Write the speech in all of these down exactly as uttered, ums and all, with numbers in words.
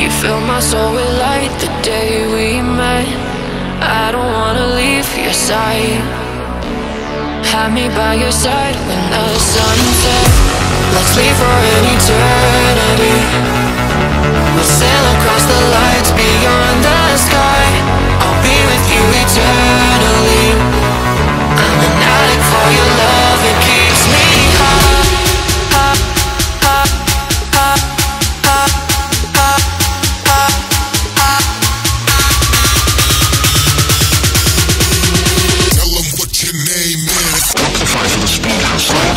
You fill my soul with light the day we met. I don't wanna leave your side. Have me by your side when the sun sets. Let's leave for an eternity. We'll sail across the lights beyond the sky. I'll be with you eternally. I'm an addict for your love, it keeps me high, high, high, high, high, high, high, high. Tell them what your name is. Amplify for the speed hustler.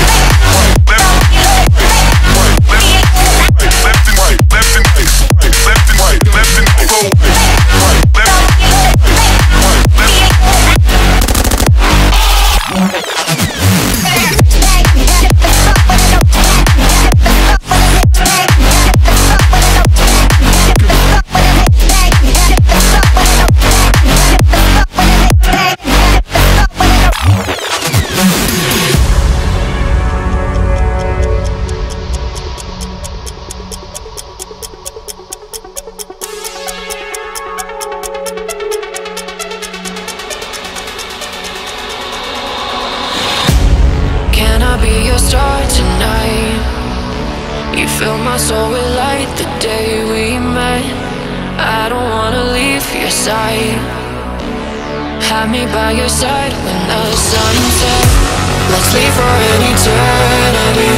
Be your star tonight. You fill my soul with light the day we met. I don't wanna leave your side. Have me by your side when the sun sets. Let's leave for an eternity.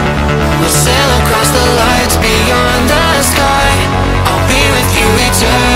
We'll sail across the lights beyond the sky. I'll be with you eternally.